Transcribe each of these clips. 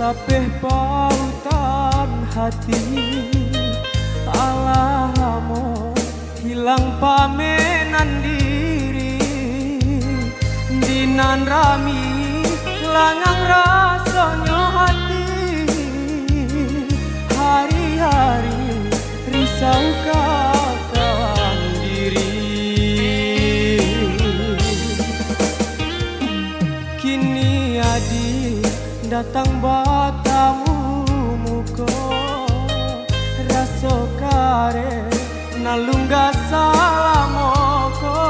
lapeh pautan hati. Alamo hilang pamenan diri, dinan rami langang rasanya hati. Hari-hari risau kawan diri. Kini adi datang batamu muko, raso kare nalungga salamoko.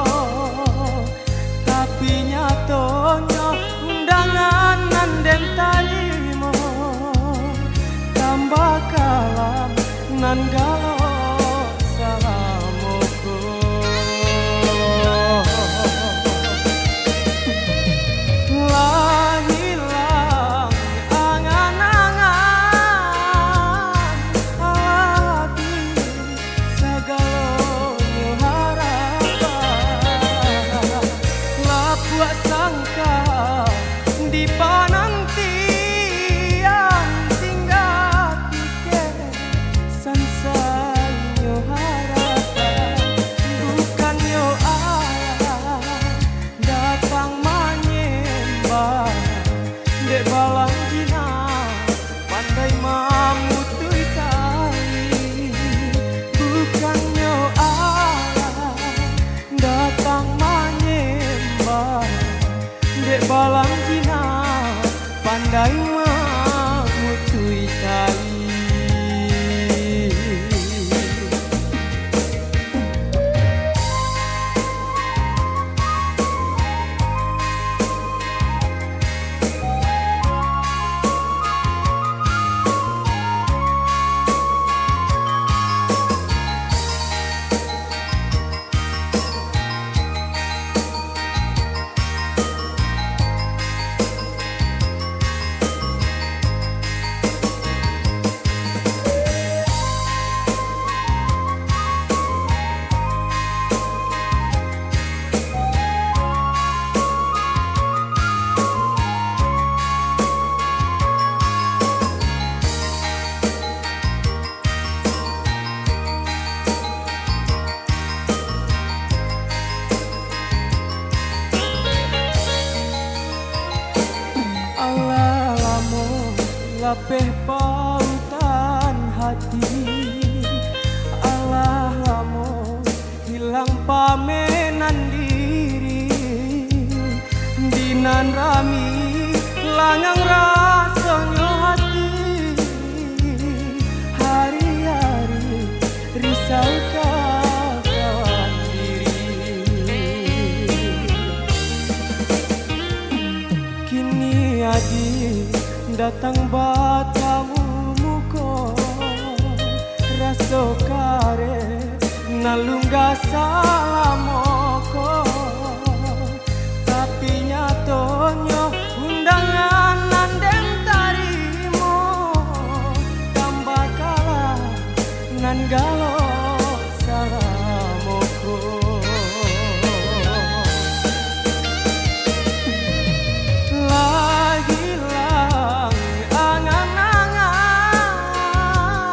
Tapi nyatonya undangan nanden tarimo, tambah kalam nan galo salamoko. Lah hilang angan-angan hati, segala harapan. Lah buat sangka di pananti yang tinggal pikir sansanyo harapan. Bukan yo Allah datang menyembah, dek balang jina pandai mamutui tali. Bukan yo Allah datang menyembah, dek balang jina pandai mamutui tali. Alamo lapeh pautan hati. Alamo hilang pamenan diri, dinan rami langang rasanya hati. Hari-hari risau kawan diri. Kini adi datang batamu muko, raso kare nalungga salamoko. Tapi nyatonya undangan nanden tarimo, tambah kalah nan galo salamoko. Lah hilang angan-angan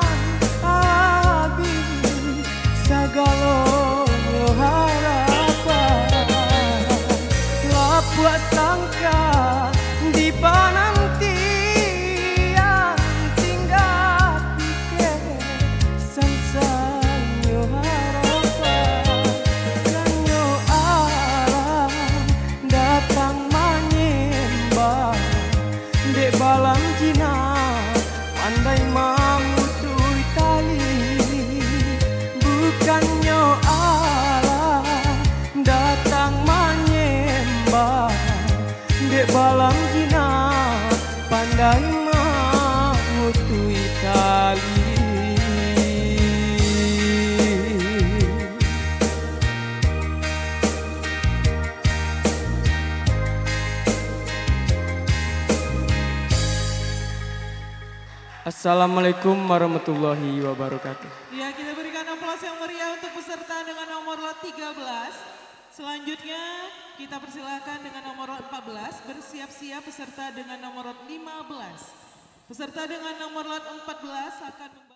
habis segala harapan. Lah buat sangka di pananti yang tinggal pikir sansanyo harapan. Sanyo alam datang menyembah, dek balang jina pandai mamutui tali. Bukannya Allah datang menyembah, dek balang jina pandai mamutui tali. Assalamualaikum warahmatullahi wabarakatuh. Ya, kita berikan aplaus yang meriah untuk peserta dengan nomor lot 13. Selanjutnya kita persilakan dengan nomor lot 14 bersiap-siap peserta dengan nomor lot 15. Peserta dengan nomor lot 14 akan